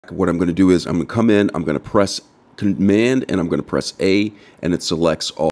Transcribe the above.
What I'm going to do is I'm going to come in, I'm going to press Command, and I'm going to press A, and it selects all.